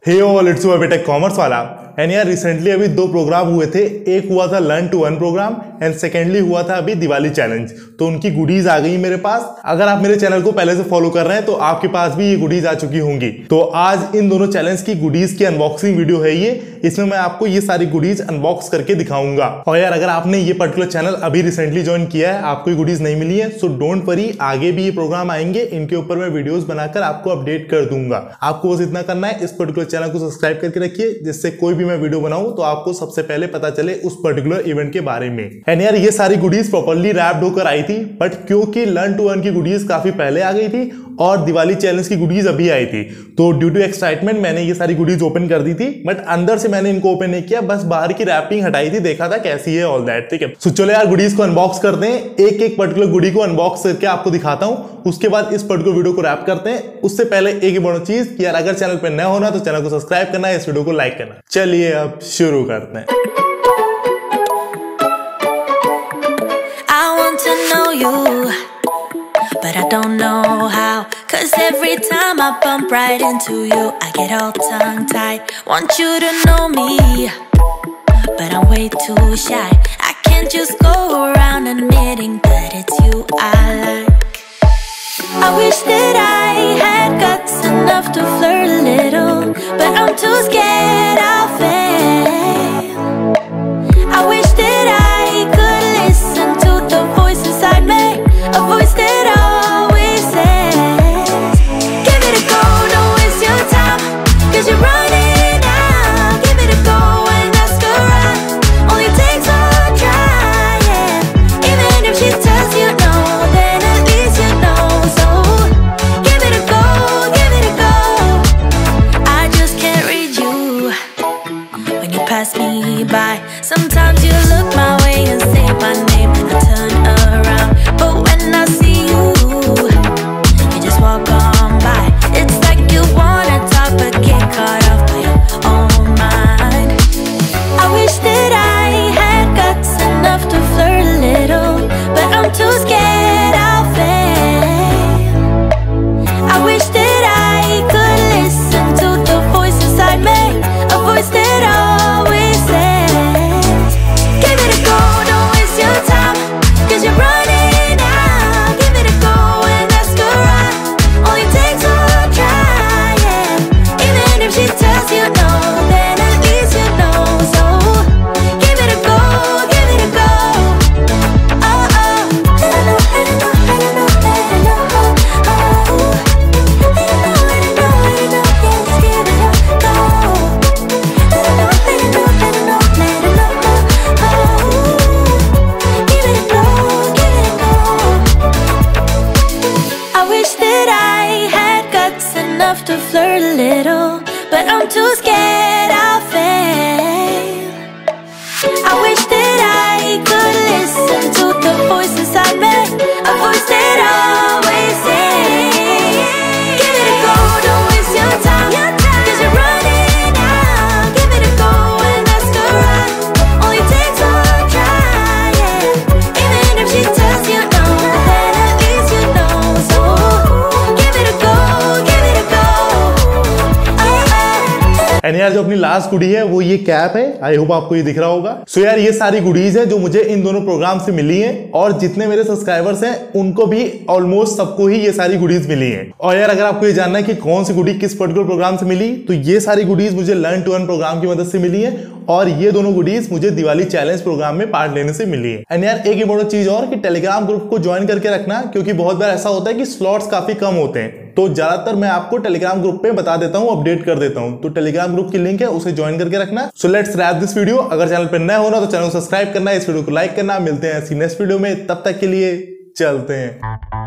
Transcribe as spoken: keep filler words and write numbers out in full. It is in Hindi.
हे ऑल, इट्स योर बेटा कॉमर्स वाला। एंड यार रिसेंटली अभी दो प्रोग्राम हुए थे। एक हुआ था learn to earn program and secondly हुआ था अभी दिवाली चैलेंज। तो उनकी गुडीज आ गई मेरे पास। अगर आप मेरे चैनल को पहले से फॉलो कर रहे हैं तो आपके पास भी ये गुडीज आ चुकी होंगी। तो आज इन दोनों चैलेंज की गुडीज की अनबॉक्सिंग वीडियो है ये। इसमें मैं आपको ये सारी गुडीज अनबॉक्स करके दिखाऊंगा। और यार अगर आपने ये पर्टिकुलर चैनल अभी रिसेंटली ज्वाइन किया है, आपको ये गुडीज नहीं मिली है, सो डोंट वरी, आगे भी ये प्रोग्राम आएंगे, इनके ऊपर मैं वीडियोस बनाकर आपको अपडेट कर दूंगा। आपको बस इतना करना है, इस पर्टिकुलर चैनल को सब्सक्राइब करके रखिए, जिससे कोई भी मैं वीडियो बनाऊं तो आपको सबसे पहले पता चले उस पर्टिकुलर इवेंट के बारे में। एंड यार ये सारी गुडीज प्रॉपर्ली रैप्ड होकर आई थी, बट क्योंकि लर्न टू अर्न की गुडीज काफी पहले आ गई थी और दिवाली चैलेंज की गुडीज अभी आई थी, तो ड्यू टू एक्साइटमेंट मैंने ये सारी गुडीज ओपन कर दी थी। बट अंदर से मैंने इनको ओपन नहीं किया, बस बाहर की रैपिंग हटाई थी, देखा था कैसी है ऑल दैट। ठीक है, सो चलो यार गुडीज को अनबॉक्स करते हैं। एक एक पर्टिकुलर गुडी को अनबॉक्स करके आपको दिखाता हूं, उसके बाद इस पर्टिकुलर वीडियो को रैप करते हैं। उससे पहले एक ही बड़ी चीज कि यार अगर चैनल पर नया होना तो चैनल को सब्सक्राइब करना है, इस वीडियो को लाइक करना। चलिए अब शुरू करते हैं। But I don't know how, cause every time I bump right into you, I get all tongue-tied. Want you to know me, but I'm way too shy. I can't just go around admitting that it's you I like. I wish that I had guts enough to flirt a little, but I'm too scared I'll fail. I wish that I could listen to the voice inside me, a voice that always says, give it a go, don't waste your time, cause you're running out. Give it a go and ask around, only takes one try, yeah. Even if she tells you no, then at least you know. So give it a go, give it a go. I just can't read you when you pass me by. Sometimes you look my way and say my name and I turn around, but when I see you, you just walk on by. It's like you wanna talk but get caught off by your own mind. I wish that I had guts enough to flirt a little, but I'm too scared I'll fail. I wish that I could listen to the voice inside me, a voice that always says, give it a go, don't waste your time, cause you're running out. Give it a go and ask around, only takes one try, yeah. Even if she tells you no, then at least you know. So give it a go, give it a go. Oh oh, let it know, let it know, let it know, let it know. Oh, let it know, let it know, let it know. Yes, give it a go. Let it know, let it know, let it know, let it know. Oh, give it a go, give it a go. I wish that I had guts enough to flirt a little, but I'm too scared I'll fail. I wish that I could listen to the voice inside me, a voice that always says, give it a go, don't waste your time, cause you're running out. Give it a go and ask around, only takes one try, yeah. Even if she tells you no, then at least you know. So give it a go, give it a go. Oh oh. And यार जो अपनी लास्ट गुडी है वो ये कैप है। आई होप आपको ये दिख रहा होगा। सो so यार ये सारी गुडीज है जो मुझे इन दोनों प्रोग्राम से मिली हैं, और जितने मेरे सब्सक्राइबर्स हैं उनको भी ऑलमोस्ट सबको ही ये सारी गुडीज मिली हैं। और यार अगर आपको ये जानना है कि कौन सी गुडी किस पर्टिकुलर प्रोग्राम से मिली, तो ये सारी गुडीज मुझे लर्न टू अर्न प्रोग्राम की मदद से मिली है, और ये दोनों गुडीज मुझे दिवाली चैलेंज प्रोग्राम में पार्ट लेने से मिली है। एंड यार एक इंपॉर्टेंट चीज और कि टेलीग्राम ग्रुप को ज्वाइन करके रखना, क्योंकि बहुत बार ऐसा होता है कि स्लॉट्स काफी कम होते हैं, तो ज्यादातर मैं आपको टेलीग्राम ग्रुप पे बता देता हूं, अपडेट कर देता हूं। तो टेलीग्राम ग्रुप की लिंक है, उसे ज्वाइन करके रखना। So let's wrap this video. अगर चैनल पे नया होना तो चैनल को सब्सक्राइब करना, इस वीडियो को लाइक करना। मिलते हैं ऐसी नेक्स्ट वीडियो में, तब तक के लिए चलते हैं।